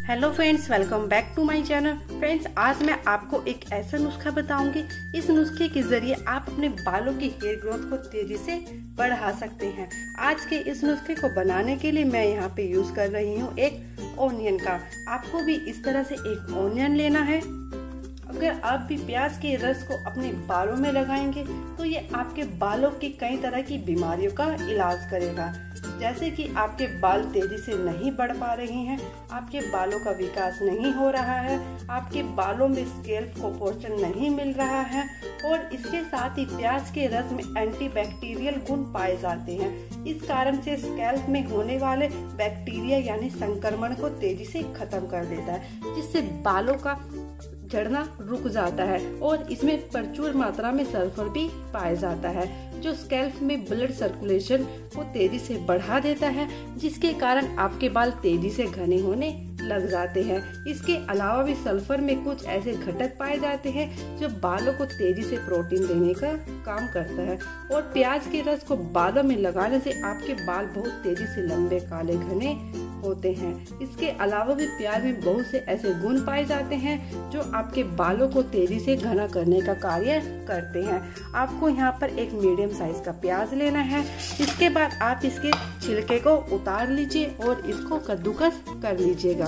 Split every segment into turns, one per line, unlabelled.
Hello friends, welcome back to my channel. Friends, आज मैं आपको एक ऐसा नुस्खा बताऊंगी। इस नुस्खे के जरिए आप अपने बालों की हेयर ग्रोथ को तेजी से बढ़ा सकते हैं। आज के इस नुस्खे को बनाने के लिए मैं यहाँ पे यूज कर रही हूँ एक ओनियन का। आपको भी इस तरह से एक ओनियन लेना है। अगर आप भी प्याज के रस को अपने बालों में लगाएंगे तो ये आपके बालों की कई तरह की बीमारियों का इलाज करेगा। जैसे कि आपके बाल तेजी से नहीं बढ़ पा रहे हैं, आपके बालों का विकास नहीं हो रहा है, आपके बालों में स्कैल्प को पोषण नहीं मिल रहा है और इसके साथ ही प्याज के रस में एंटीबैक्टीरियल गुण पाए जाते हैं। इस कारण से स्कैल्प में होने वाले बैक्टीरिया यानी संक्रमण को तेजी से खत्म कर देता है, जिससे बालों का झड़ना रुक जाता है। और इसमें प्रचुर मात्रा में सल्फर भी पाया जाता है, जो स्कैल्प में ब्लड सर्कुलेशन को तेजी से बढ़ा देता है, जिसके कारण आपके बाल तेजी से घने होने लग जाते हैं। इसके अलावा भी सल्फर में कुछ ऐसे घटक पाए जाते हैं जो बालों को तेजी से प्रोटीन देने का काम करता है। और प्याज के रस को बालों में लगाने से आपके बाल बहुत तेजी से लंबे काले घने होते हैं। इसके अलावा भी प्याज में बहुत से ऐसे गुण पाए जाते हैं जो आपके बालों को तेजी से घना करने का कार्य करते हैं। आपको यहाँ पर एक मीडियम साइज का प्याज लेना है। इसके बाद आप इसके छिलके को उतार लीजिए और इसको कद्दूकस कर लीजिएगा।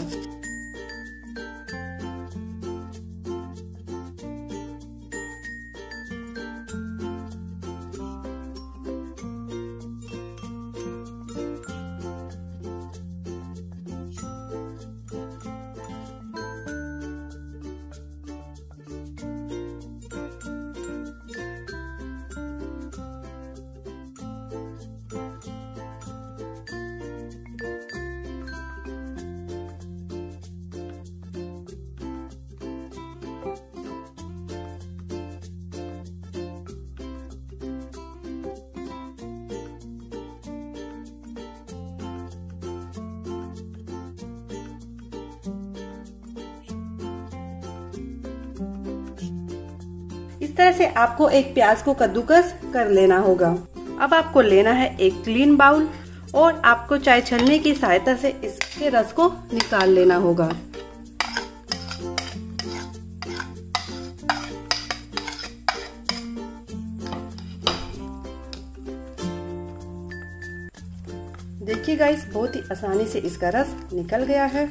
इस तरह से आपको एक प्याज को कद्दूकस कर लेना होगा। अब आपको लेना है एक क्लीन बाउल और आपको चाय छलनी की सहायता से इसके रस को निकाल लेना होगा। देखिए गाइस, बहुत ही आसानी से इसका रस निकल गया है।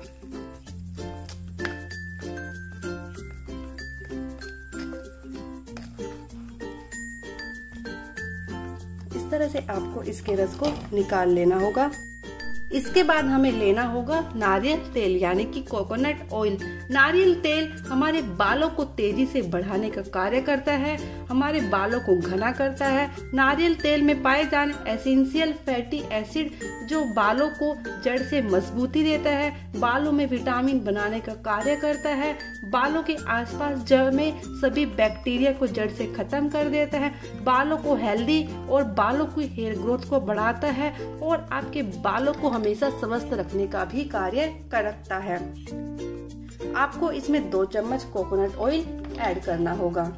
इस तरह से आपको इसके रस को निकाल लेना होगा। इसके बाद हमें लेना होगा नारियल तेल यानी कि कोकोनट ऑयल। नारियल तेल हमारे बालों को तेजी से बढ़ाने का कार्य करता है, हमारे बालों को घना करता है। नारियल तेल में पाए जाने एसेंशियल फैटी एसिड जो बालों को जड़ से मजबूती देता है, बालों में विटामिन बनाने का कार्य करता है, बालों के आसपास जमे सभी बैक्टीरिया को जड़ से खत्म कर देता है, बालों को हेल्दी और बालों की हेयर ग्रोथ को बढ़ाता है और आपके बालों को हमेशा स्वस्थ रखने का भी कार्य करता है। आपको इसमें 2 चम्मच कोकोनट ऑयल ऐड करना होगा।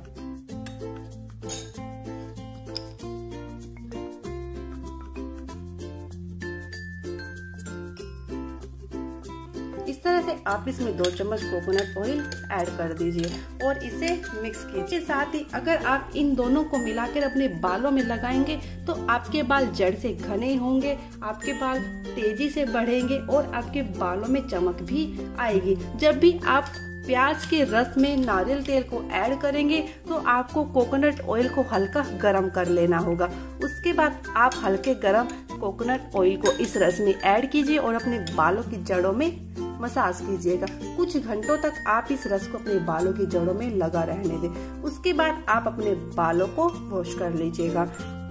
इस तरह से आप इसमें 2 चम्मच कोकोनट ऑयल ऐड कर दीजिए और इसे मिक्स कीजिए। साथ ही अगर आप इन दोनों को मिलाकर अपने बालों में लगाएंगे तो आपके बाल जड़ से घने होंगे, आपके बाल तेजी से बढ़ेंगे और आपके बालों में चमक भी आएगी। जब भी आप प्याज के रस में नारियल तेल को ऐड करेंगे तो आपको कोकोनट ऑयल को हल्का गरम कर लेना होगा। उसके बाद आप हल्के गरम कोकोनट ऑयल को इस रस में ऐड कीजिए और अपने बालों की जड़ों में मसाज कीजिएगा। कुछ घंटों तक आप इस रस को अपने बालों की जड़ों में लगा रहने दें। उसके बाद आप अपने बालों को वॉश कर लीजिएगा।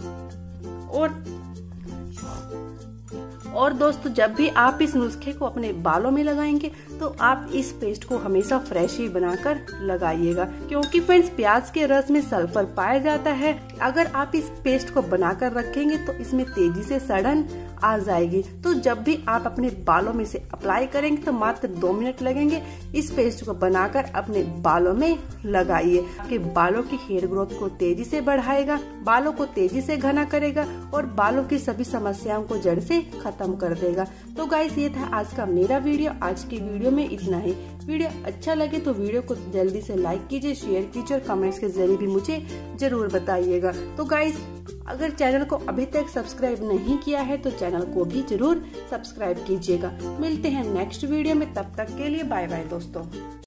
और दोस्तों, जब भी आप इस नुस्खे को अपने बालों में लगाएंगे तो आप इस पेस्ट को हमेशा फ्रेश ही बनाकर लगाइएगा, क्योंकि फ्रेंड्स प्याज के रस में सल्फर पाया जाता है। अगर आप इस पेस्ट को बनाकर रखेंगे तो इसमें तेजी से सड़न आ जाएगी। तो जब भी आप अपने बालों में से अप्लाई करेंगे तो मात्र 2 मिनट लगेंगे। इस पेस्ट को बनाकर अपने बालों में लगाइए। आपके बालों की हेयर ग्रोथ को तेजी से बढ़ाएगा, बालों को तेजी से घना करेगा और बालों की सभी समस्याओं को जड़ से खत्म कर देगा। तो गाइस, ये था आज का मेरा वीडियो। आज की वीडियो में इतना ही। वीडियो अच्छा लगे तो वीडियो को जल्दी से लाइक कीजिए, शेयर कीजिए और कमेंट्स के जरिए भी मुझे जरूर बताइएगा। तो गाइस, अगर चैनल को अभी तक सब्सक्राइब नहीं किया है तो चैनल को भी जरूर सब्सक्राइब कीजिएगा। मिलते हैं नेक्स्ट वीडियो में, तब तक के लिए बाय बाय दोस्तों।